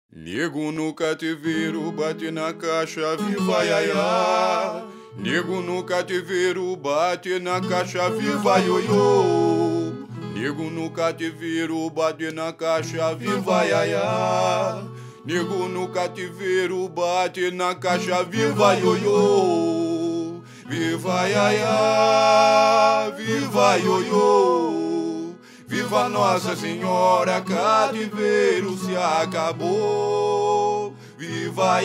Nego no cativeiro, bate na caixa, viva iaiá. Nego no cativeiro, bate na caixa, viva ioiô. Nego no cativeiro, bate na caixa, viva iaiá. Nego no cativeiro, bate na caixa, viva ioiô. Viva iaiá, viva ioiô. Viva Nossa Senhora, cativeiro se acabou. Viva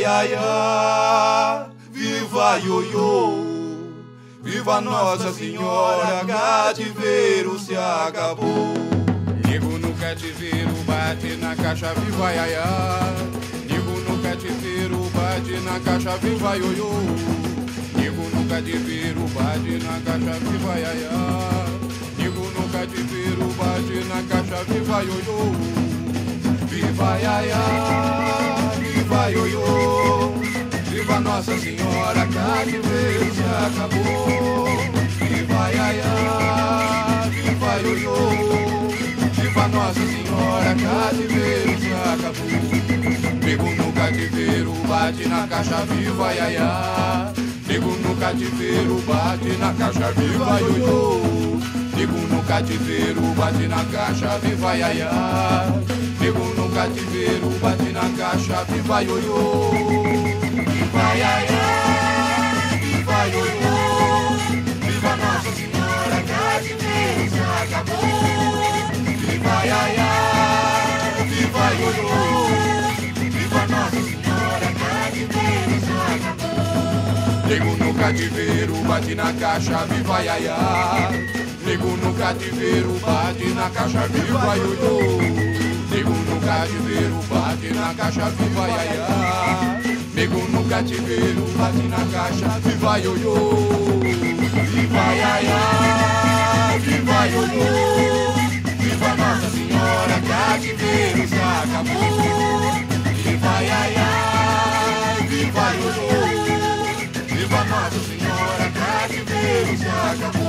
iaiá, viva ioiô. Viva Nossa Senhora, cativeiro se acabou. Nego no cativeiro, bate na caixa, viva iaiá. Nego no cativeiro, bate na caixa, viva ioiô. Nego no cativeiro, bate na caixa, viva iaiá. Nego no cativeiro, bate na caixa, viva ioiô. Viva iaiá, viva ioiô. Viva Nossa Senhora, cativeiro se acabou. Viva iaiá, viva ioiô. Viva Nossa Senhora, cativeiro se acabou. Nego no cativeiro, bate na caixa, viva iaiá. Nego no cativeiro, bate na caixa, viva ioiô. Nego no cativeiro, bate na caixa, viva iaiá. Nego no cativeiro, bate na caixa, viva ioiô. Viva iaiá, viva ioiô. Viva Nossa Senhora, cativeiro se acabou. Viva iaiá, viva ioiô. Viva Nossa Senhora, cativeiro se acabou. Nego no cativeiro, bate na caixa, viva iaiá. Nego no cativeiro, bate na caixa, viva ioiô. Nego no cativeiro, bate na caixa, viva iaiá. Nego no cativeiro, bate na caixa, viva ioiô. Viva iaiá, viva ioiô. Viva Nossa Senhora, cativeiro se acabou. Viva iaiá, viva ioiô. Viva Nossa Senhora, cativeiro se acabou.